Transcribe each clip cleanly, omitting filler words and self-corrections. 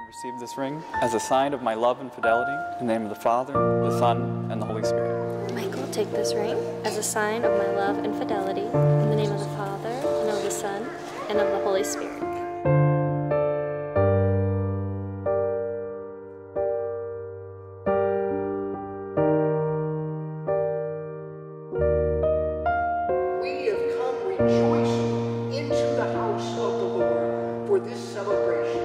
receive this ring as a sign of my love and fidelity in the name of the Father, the Son, and the Holy Spirit. Michael, take this ring as a sign of my love and fidelity in the name of the Father, and of the Son, and of the Holy Spirit. We have come rejoicing into the house of the Lord for this celebration.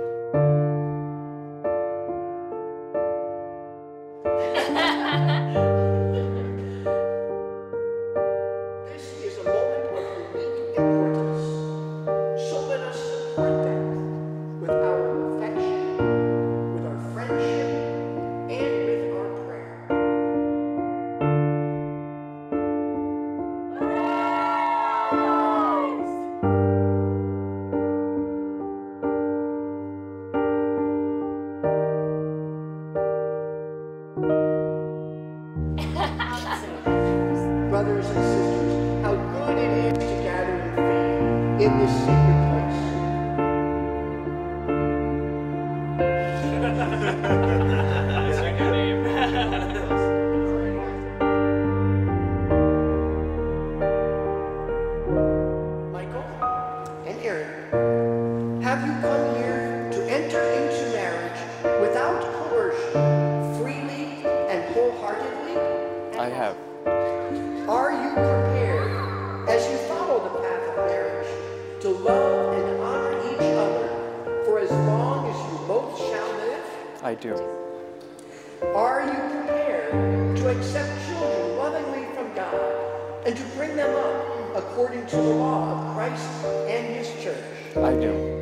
This is a moment of unique importance, so let us support them with our affection, with our friendship, and with our prayer. Brothers and sisters, how good it is to gather in faith in this sacred place. Michael and Aaron, have you come here to enter into marriage without coercion, freely and wholeheartedly? I have. Are you prepared, as you follow the path of marriage, to love and honor each other for as long as you both shall live? I do. Are you prepared to accept children lovingly from God and to bring them up according to the law of Christ and His church? I do.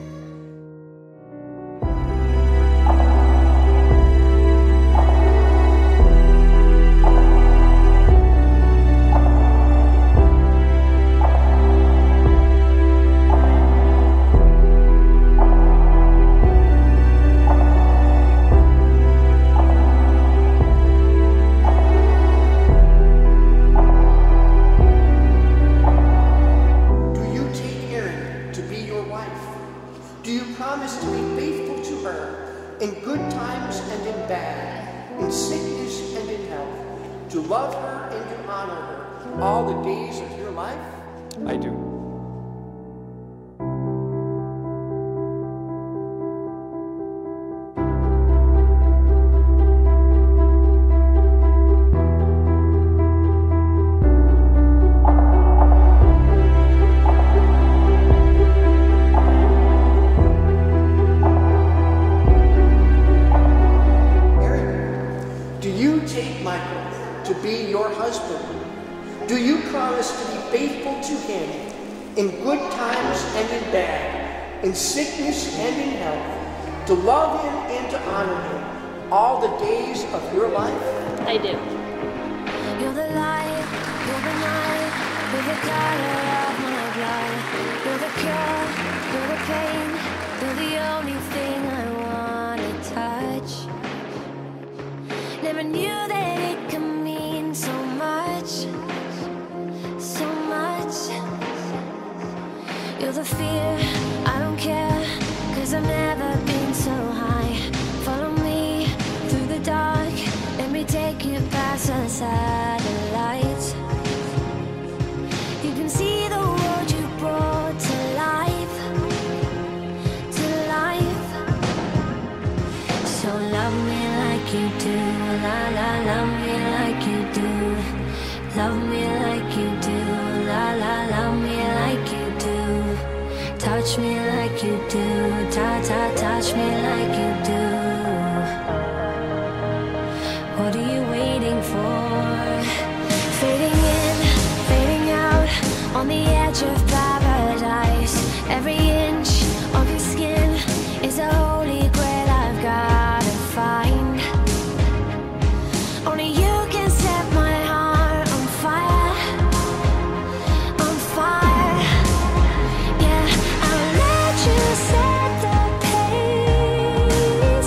Do you promise to be faithful to her in good times and in bad, in sickness and in health, to love her and to honor her all the days of your life? I do. Michael to be your husband? Do you promise to be faithful to him in good times and in bad, in sickness and in health, to love him and to honor him all the days of your life? I do. You're the light, you're the night, you're the color of my blood. You're the cure, you're the pain, you're the only thing I want to touch. Never knew that it could mean so much, so much. You're the fear, I don't care, 'cause I've never been so high. Follow me through the dark, let me take you past the satellites. You can see the world you brought to life, to life. So love me like you do, la la, love me like you do. Love me like you do, la la, love me like you do. Touch me like you do, ta ta, touch me like you do. What are you waiting for? Fading in, fading out, on the edge of paradise. Every inch of your skin is a holy grail I've gotta find. Only you can set my heart on fire, on fire. Yeah, I'll let you set the pace.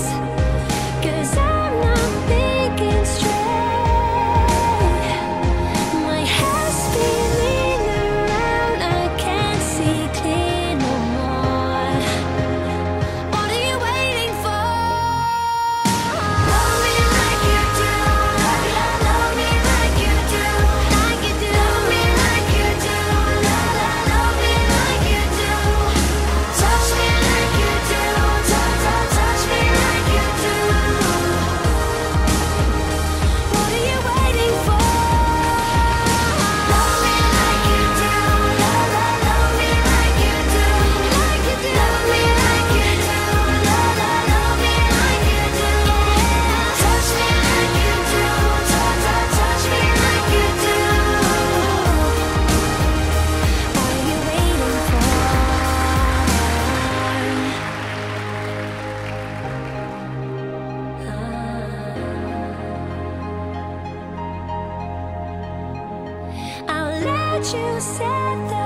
you said that